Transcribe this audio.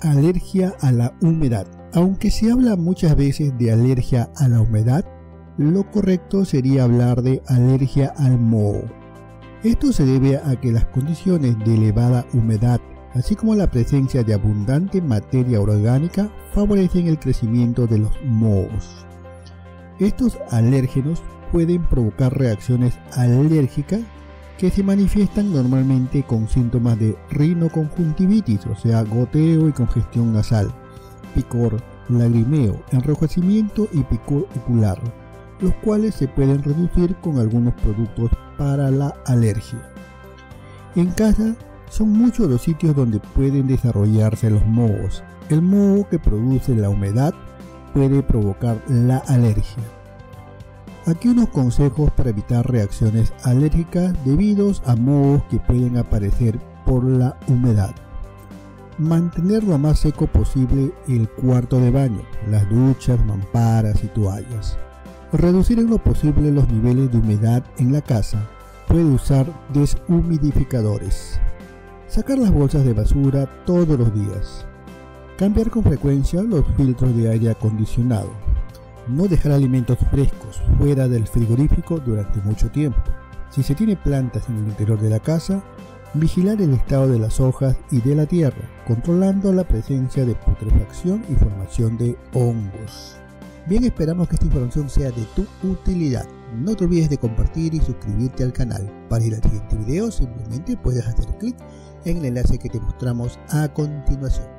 alergia a la humedad. Aunque se habla muchas veces de alergia a la humedad, lo correcto sería hablar de alergia al moho. Esto se debe a que las condiciones de elevada humedad, así como la presencia de abundante materia orgánica, favorecen el crecimiento de los mohos. Estos alérgenos pueden provocar reacciones alérgicas que se manifiestan normalmente con síntomas de rinoconjuntivitis, o sea, goteo y congestión nasal, picor, lagrimeo, enrojecimiento y picor ocular, los cuales se pueden reducir con algunos productos para la alergia. En casa son muchos los sitios donde pueden desarrollarse los mohos. El moho que produce la humedad puede provocar la alergia. Aquí unos consejos para evitar reacciones alérgicas debidos a mohos que pueden aparecer por la humedad. Mantener lo más seco posible el cuarto de baño, las duchas, mamparas y toallas. Reducir en lo posible los niveles de humedad en la casa. Puede usar deshumidificadores. Sacar las bolsas de basura todos los días. Cambiar con frecuencia los filtros de aire acondicionado. No dejar alimentos frescos fuera del frigorífico durante mucho tiempo. Si se tiene plantas en el interior de la casa, vigilar el estado de las hojas y de la tierra, controlando la presencia de putrefacción y formación de hongos. Bien, esperamos que esta información sea de tu utilidad. No te olvides de compartir y suscribirte al canal. Para ir al siguiente video simplemente puedes hacer clic en el enlace que te mostramos a continuación.